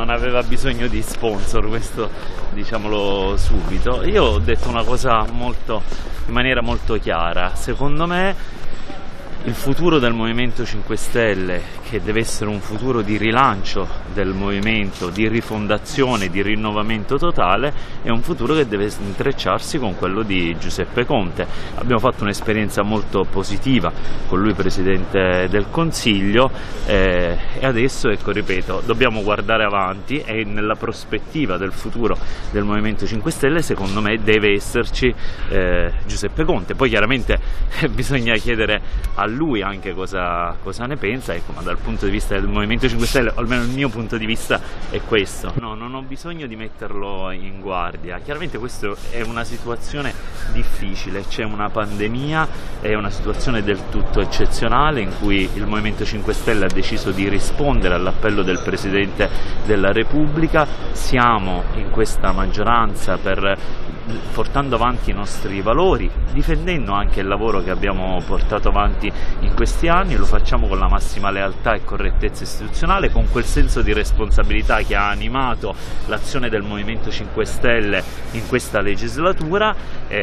non aveva bisogno di sponsor, questo diciamolo subito. Io ho detto una cosa in maniera molto chiara: secondo me il futuro del Movimento 5 Stelle, che deve essere un futuro di rilancio del movimento, di rifondazione, di rinnovamento totale, è un futuro che deve intrecciarsi con quello di Giuseppe Conte. Abbiamo fatto un'esperienza molto positiva con lui Presidente del Consiglio e adesso, ecco, ripeto, dobbiamo guardare avanti e nella prospettiva del futuro del Movimento 5 Stelle secondo me deve esserci Giuseppe Conte. Poi chiaramente bisogna chiedere a lui anche cosa ne pensa, ecco, ma dal punto di vista del Movimento 5 Stelle, o almeno il mio punto di vista è questo. No, non ho bisogno di metterlo in guardia. Chiaramente questa è una situazione difficile, c'è una pandemia, è una situazione del tutto eccezionale in cui il Movimento 5 Stelle ha deciso di rispondere all'appello del Presidente della Repubblica. Siamo in questa maggioranza portando avanti i nostri valori, difendendo anche il lavoro che abbiamo portato avanti in questi anni. Lo facciamo con la massima lealtà e correttezza istituzionale, con quel senso di responsabilità che ha animato l'azione del Movimento 5 Stelle in questa legislatura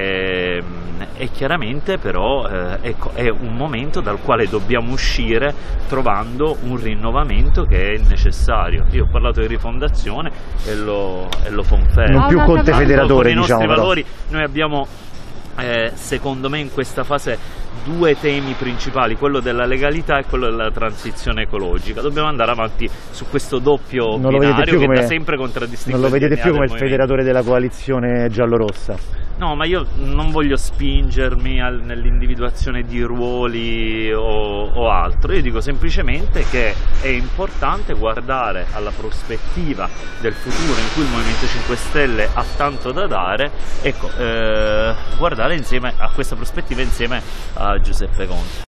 e chiaramente però ecco, è un momento dal quale dobbiamo uscire trovando un rinnovamento che è necessario. Io ho parlato di rifondazione e lo confermo. Non più Conte federatore, diciamo. Valori. Noi abbiamo secondo me in questa fase due temi principali, quello della legalità e quello della transizione ecologica. Dobbiamo andare avanti su questo doppio binario che da sempre contraddistingue. Non lo vedete più come il federatore della coalizione giallorossa? No, ma io non voglio spingermi nell'individuazione di ruoli o altro. Io dico semplicemente che è importante guardare alla prospettiva del futuro in cui il Movimento 5 Stelle ha tanto da dare, ecco, guardare insieme a questa prospettiva insieme a Giuseppe Conte.